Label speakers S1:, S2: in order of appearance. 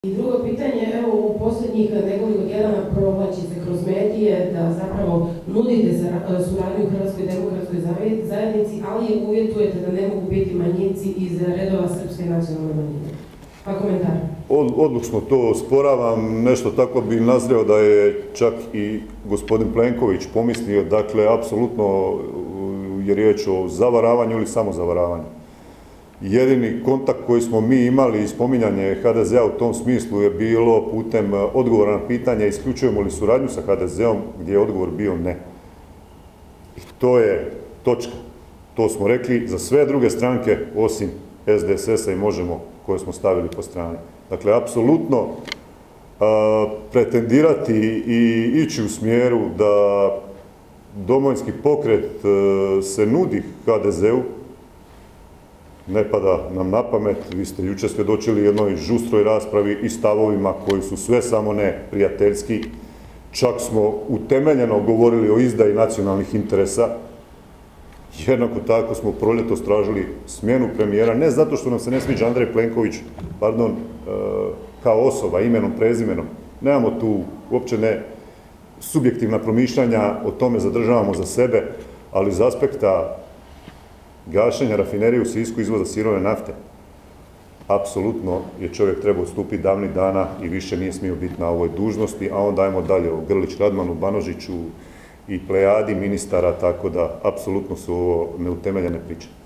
S1: I drugo pitanje, evo u posljednjih nekoliko tjedana provlači se kroz medije da zapravo nudite suradnju u Hrvatskoj demokratskoj zajednici, ali uvjetujete da ne mogu biti manjinci iz redova srpske nacionalne manjine. Pa komentar.
S2: Odlučno to osporavam, nešto tako bi nazreo da je čak i gospodin Plenković pomislio, dakle, apsolutno je riječ o zavaravanju ili samozavaravanju. Jedini kontakt koji smo mi imali i spominjanje HDZ-a u tom smislu je bilo putem odgovora na pitanje isključujemo li suradnju sa HDZ-om, gdje je odgovor bio ne. I to je točka. To smo rekli za sve druge stranke osim SDSS-a i Možemo koje smo stavili po strani. Dakle, apsolutno pretendirati i ići u smjeru da Domovinski pokret se nudi HDZ-u ne pada nam na pamet. Vi ste jučer svjedočili jednoj žustroj raspravi i stavovima koji su sve samo ne prijateljski. Čak smo utemeljeno govorili o izdaji nacionalnih interesa. Jednako tako smo proljetos tražili smjenu premijera, ne zato što nam se ne sviđa Andrej Plenković, pardon, kao osoba, imenom, prezimenom. Nemamo tu uopće ne subjektivna promišljanja, o tome zadržavamo za sebe, ali iz aspekta gašenja rafinerije u Sisku, izvoza sirove nafte, apsolutno je čovjek trebao stupiti davnih dana i više nije smio biti na ovoj dužnosti, a onda ajmo dalje o Grlić Radmanu, Banožiću i plejadi ministara, tako da apsolutno su ovo neutemeljene priče.